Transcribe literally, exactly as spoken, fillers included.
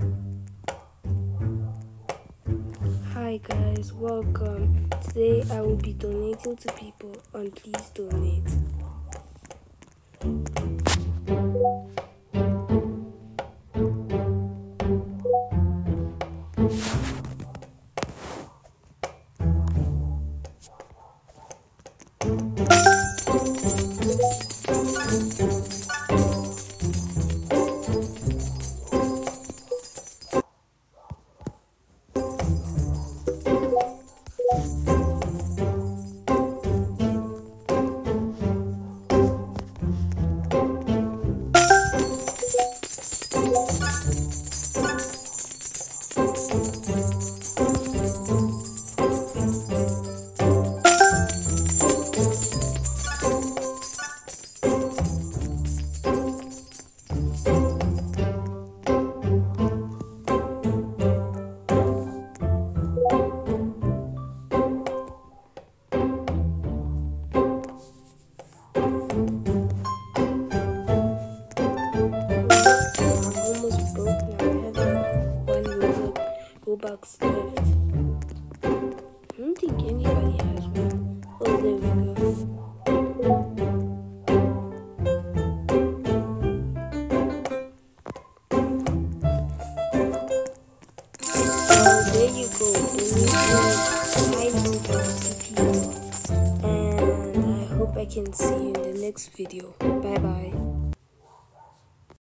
Hi guys, welcome. Today I will be donating to people and please donate. Robux left. I don't think anybody has one. Oh, there we go. So there you go. Donate five Robux to people. And I hope I can see you in the next video. Bye bye.